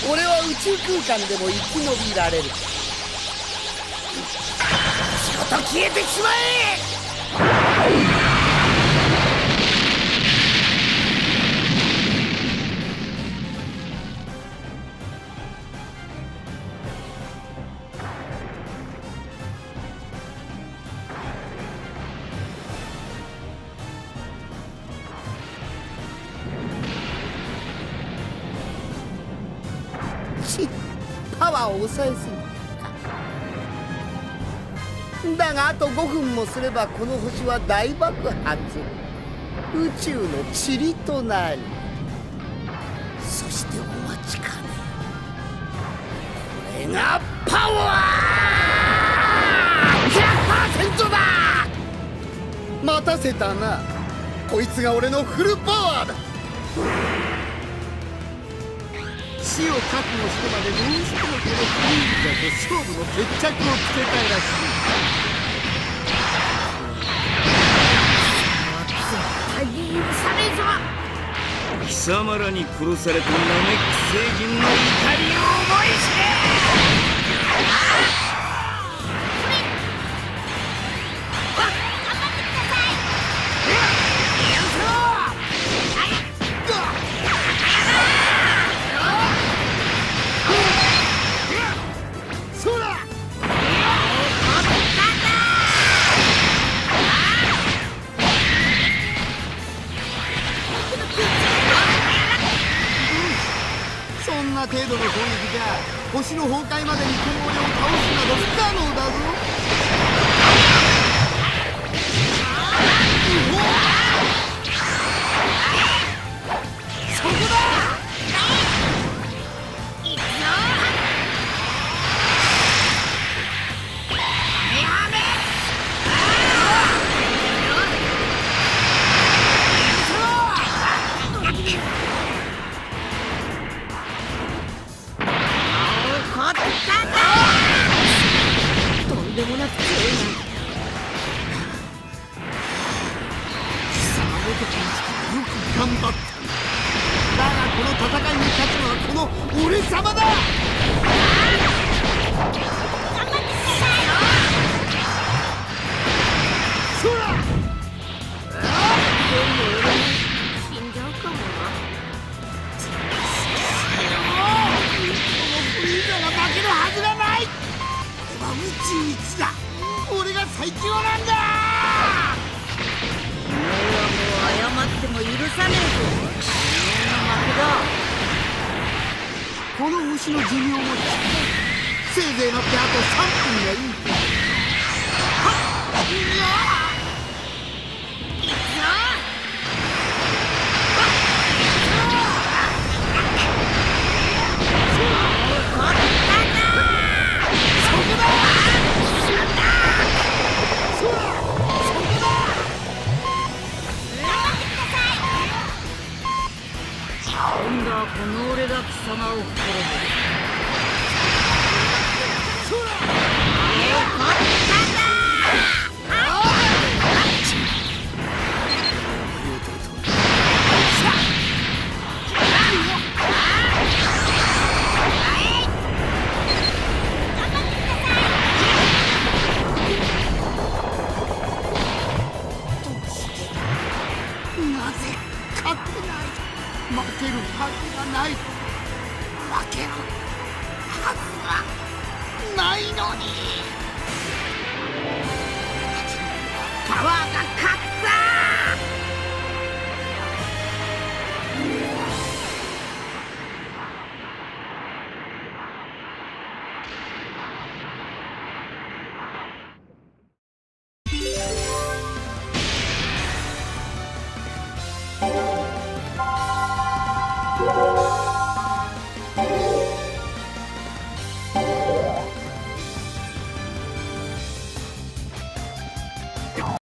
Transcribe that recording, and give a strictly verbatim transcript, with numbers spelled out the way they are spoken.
俺は宇宙空間でも生き延びられる。仕事消えてしまえ。パワーを抑えすぎだが、あとごふんもすればこの星は大爆発、宇宙の塵となる。そしてお待ちかね、これがパワー ひゃくパーセント だ。待たせたな。こいつが俺のフルパワーだ。死を覚悟してまでどうしてもこのフリーザと勝負の決着をつけたいらしい。絶対に許さねえぞ。 貴様らに殺されたナメック星人の怒りを思い知れ。 そんな程度の攻撃じゃ星の崩壊までにこの俺を倒すなど不可能だぞ。そこだ。とんでもなく強いな。貴様ごときにしてよく頑張った。だがこの戦いに勝つのはこの俺様だ。そら死んじゃうかもな。フリーザが負けるはずがない。これは宇宙一だ。俺が最強なんだ。 お前はもう謝っても許さねえぞ。お前の負けだ。 この牛の寿命も近い。せいぜい乗ってあとさんぷんがいい。はっ、うわっ、いくぞ。 今度はこの俺が貴様を滅ぼす。 負けるはずがない。負けるはずがないのに。パワーが勝った。 you